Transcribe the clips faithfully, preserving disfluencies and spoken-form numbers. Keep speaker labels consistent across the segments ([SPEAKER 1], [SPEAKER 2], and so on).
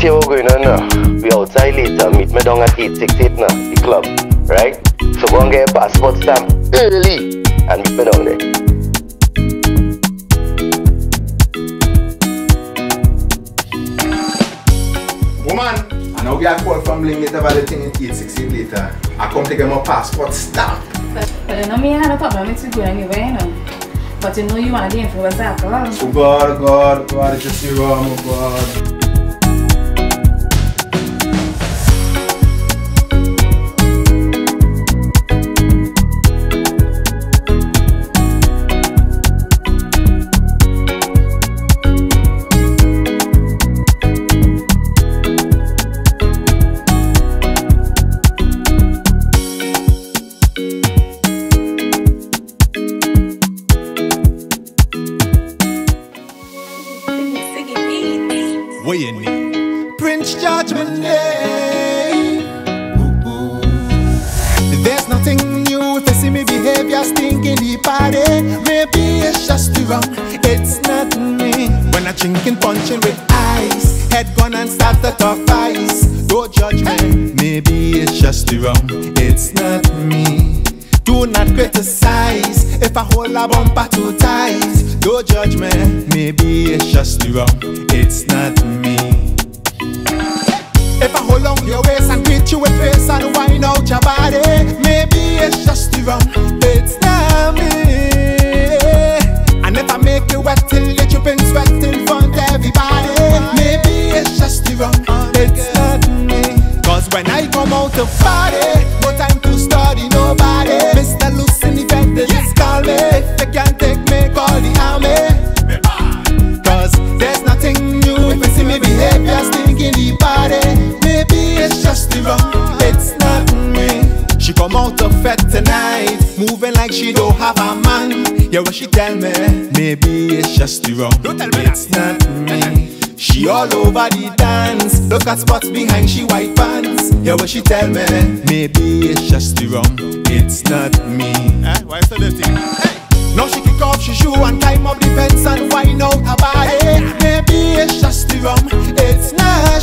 [SPEAKER 1] cheer what's going on now. We outside later, meet me down at eight sixty-eight now, the club, right? So go and get a passport stamp early and meet me down there.
[SPEAKER 2] Woman, I know we are called from Bling later about the thing in eight sixty-eight later. I come to get my passport stamp.
[SPEAKER 3] But, but you know me, I had a problem with you anyway, you know. But you know you want to influence alcohol.
[SPEAKER 2] Oh God, God, God, it's just the rum, oh God.
[SPEAKER 4] What you need?
[SPEAKER 2] Prince Judgment Day. Ooh, ooh. There's nothing new if you see me behavior stinking the party. Maybe it's just the rum, it's not me. When I'm drinking, punching with ice, head gone and start to talk ice. Don't judge me, maybe it's just the rum, it's not me. Do not criticize if I hold a bumper too tight. Don't judge me, maybe it's just the rum, it's not me. If I hold on your waist and greet you with face and wine out your body, maybe it's just the rum, it's not me. And if I make you wet till you're dripping sweat in front of everybody, maybe it's just the rum, it's not me. Cause when I come out to party, no time to study nobody. Mister Loose in the bed, they just call me. If they can't take me, call the army. Cause there's nothing new if you see me behavior stinking the party. Maybe it's just the rum, it's not me. She come out of fed tonight, moving like she don't have a man. Yeah, what she tell me, maybe it's just the rum, don't tell me it's not me. She all over the dance, look at spots behind she white pants. Yeah, what she tell me, maybe it's just the rum, it's not me. Eh, why so the thing? Hey. Now she kick off she shoe and climb up the fence and wind out her body. Maybe it's just the rum, it's not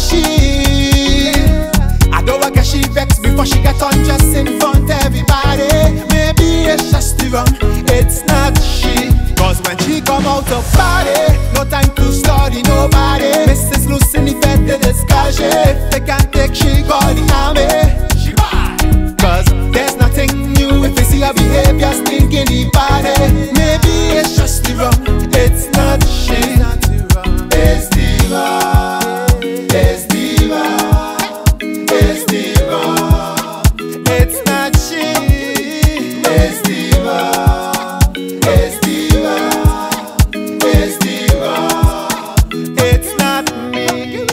[SPEAKER 2] she. I don't want get she vex before she get undressed in front of everybody. Maybe it's just the rum, it's not she. Cause when she come out of party, no time to study nobody. Missus Loose in the bed, they discuss she. If they can't take, she call the army. She bad. Cause there's nothing new if you see her behavior stinking the party. Maybe it's just the rum, it's not she. It's the rum, it's the rum, it's the rum. It's not she. It's the rum, it's the rum, it's the rum. It's not me.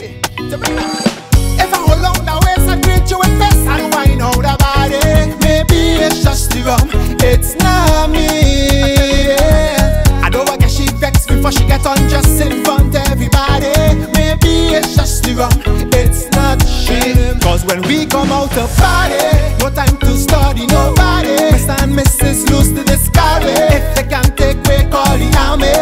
[SPEAKER 2] If I hold on the waist and greet you with face and wine out the body, maybe it's just the rum, it's not me. I don't want get she vex before she get undressed in front of everybody. Maybe it's just the rum, it's not she. Cause when we come out to party, no time to study nobody. Mister and Missus Loose to discard me. If they can't take me, call the army.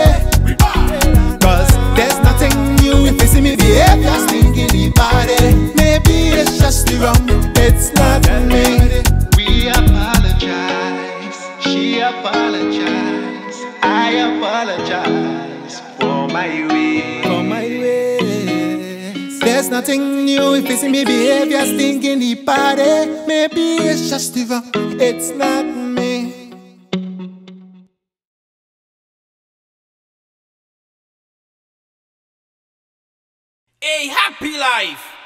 [SPEAKER 2] Cause there's nothing new if you see me behavior stinking the party. Maybe it's just the rum, it's not me.
[SPEAKER 5] We apologize, she apologize, I apologize for my way.
[SPEAKER 2] For my ways. There's nothing new if you see me behavior stinking the party. Maybe it's just the rum, it's not me.
[SPEAKER 4] A happy life.